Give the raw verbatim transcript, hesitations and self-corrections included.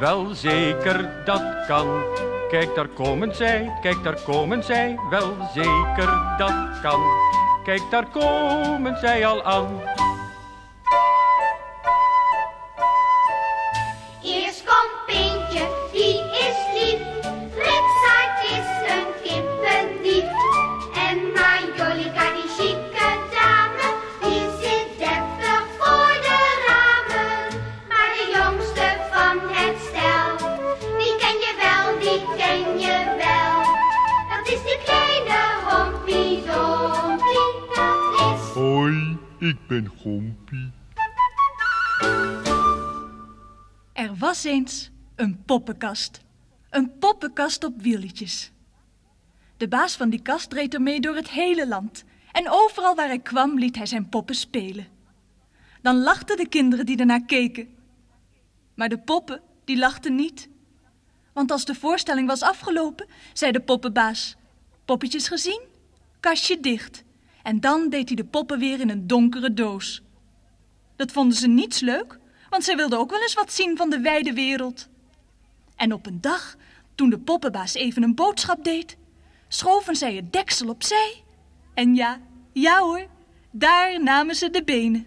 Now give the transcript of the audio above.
wel zeker dat kan. Kijk, daar komen zij, kijk, daar komen zij, wel zeker dat kan. Kijk, daar komen zij al aan. Eerst komt Pientje, die is lief. Ritsaart is een kippendief. En Marjolika, die chique dame, die zit deftig voor de ramen. Maar de jongste van het stel, die ken je wel, die ken je wel. Dat is die kleine Hompie Dompie, dat is... Hoi, ik ben Gompie. Er was eens een poppenkast. Een poppenkast op wieltjes. De baas van die kast reed ermee door het hele land. En overal waar hij kwam liet hij zijn poppen spelen. Dan lachten de kinderen die ernaar keken. Maar de poppen, die lachten niet. Want als de voorstelling was afgelopen, zei de poppenbaas: poppetjes gezien? Kastje dicht. En dan deed hij de poppen weer in een donkere doos. Dat vonden ze niets leuk, want zij wilden ook wel eens wat zien van de wijde wereld. En op een dag, toen de poppenbaas even een boodschap deed, schoven zij het deksel opzij. En ja, ja hoor, daar namen ze de benen.